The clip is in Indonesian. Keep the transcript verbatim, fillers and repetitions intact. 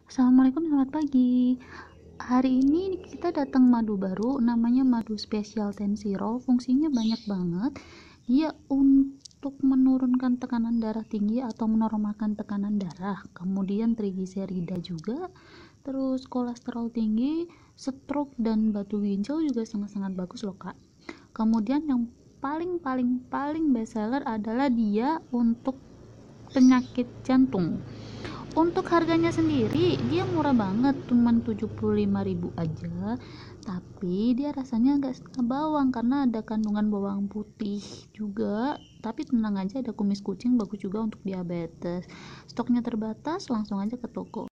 Assalamualaikum, selamat pagi. Hari ini kita datang madu baru, namanya madu spesial Tensirol. Fungsinya banyak banget. Dia untuk menurunkan tekanan darah tinggi atau menormalkan tekanan darah. Kemudian trigliserida juga. Terus kolesterol tinggi, stroke dan batu ginjal juga sangat-sangat bagus loh, Kak. Kemudian yang paling paling paling best seller adalah dia untuk penyakit jantung. Untuk harganya sendiri dia murah banget, cuman tujuh puluh lima ribu aja. Tapi dia rasanya agak setengah bawang karena ada kandungan bawang putih juga. Tapi tenang aja, ada kumis kucing, bagus juga untuk diabetes. Stoknya terbatas, langsung aja ke toko.